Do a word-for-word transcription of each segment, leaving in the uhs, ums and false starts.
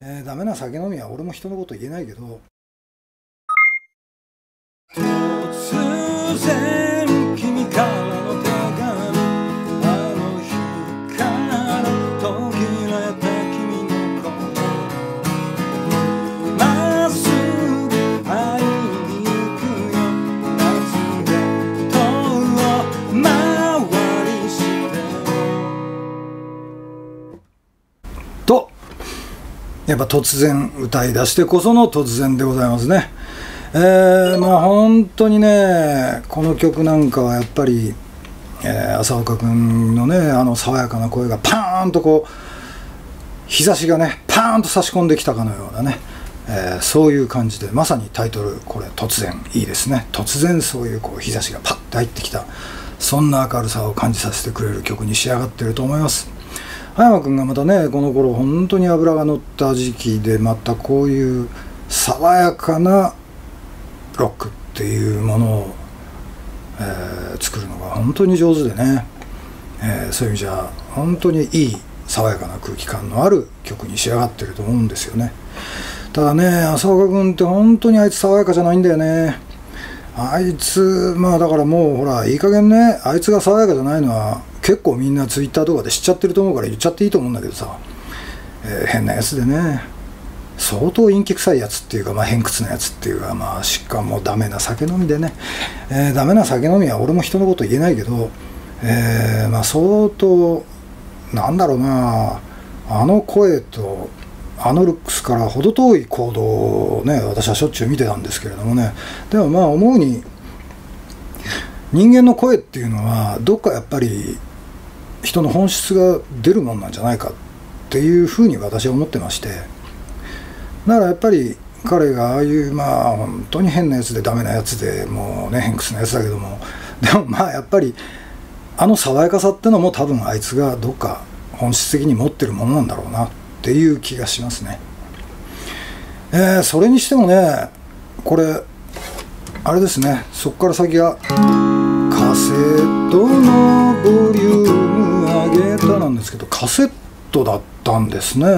えー、ダメな酒飲みは俺も人のこと言えないけど、突然君からの手紙、あの日から途切れた君の声、まっすぐ会いに行くよ、夏で遠回りしてと、やっぱ突然歌い出してこその突然でございますね。えー、まあ本当にね、この曲なんかはやっぱり、えー、浅岡君のね、あの爽やかな声がパーンとこう日差しがねパーンと差し込んできたかのようなね、えー、そういう感じで、まさにタイトルこれ突然いいですね。突然そういうこう日差しがパッと入ってきた、そんな明るさを感じさせてくれる曲に仕上がってると思います。葉山君がまたね、この頃本当に脂が乗った時期で、またこういう爽やかなロックっていうものを、えー、作るのが本当に上手でね、えー、そういう意味じゃ本当にいい爽やかな空気感のある曲に仕上がってると思うんですよね。ただね、浅岡君って本当にあいつ爽やかじゃないんだよね。あいつまあだからもうほらいい加減ね、あいつが爽やかじゃないのは結構みんなツイッターとかで知っちゃってると思うから言っちゃっていいと思うんだけどさ、えー、変なやつでね、相当陰気臭いやつっていうか、まあ、偏屈なやつっていうか、まあ、しかもダメな酒飲みでね、えー、ダメな酒飲みは俺も人のこと言えないけど、えー、まあ相当なんだろうな、あの声とあのルックスから程遠い行動をね、私はしょっちゅう見てたんですけれどもね、でもまあ思うに人間の声っていうのはどっかやっぱり人の本質が出るもんなんじゃないかっていうふうに私は思ってまして、だからやっぱり彼がああいうまあ本当に変なやつでダメなやつでもうね偏屈なやつだけども、でもまあやっぱりあの爽やかさってのも多分あいつがどっか本質的に持ってるものなんだろうなっていう気がしますね。えー、それにしてもね、これあれですね、そこから先がカセットのボリューム上げたなんですけど、カセットだったんですね。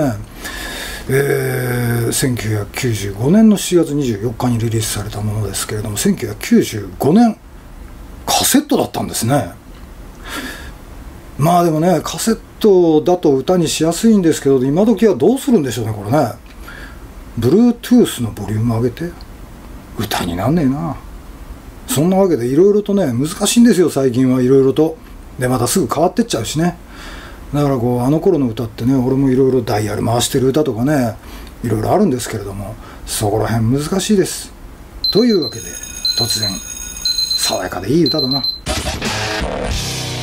えー、せんきゅうひゃくきゅうじゅうごねんのしちがつにじゅうよっかにリリースされたものですけれども、せんきゅうひゃくきゅうじゅうごねんカセットだったんですね。まあでもね、カセットだと歌にしやすいんですけど、今時はどうするんでしょうね、これね。Bluetooth のボリューム上げて歌になんねえな。そんなわけでいろいろとね難しいんですよ、最近はいろいろと。でまたすぐ変わってっちゃうしね。だからこうあの頃の歌ってね、俺もいろいろダイヤル回してる歌とかね、いろいろあるんですけれども、そこら辺難しいです。というわけで突然爽やかでいい歌だな。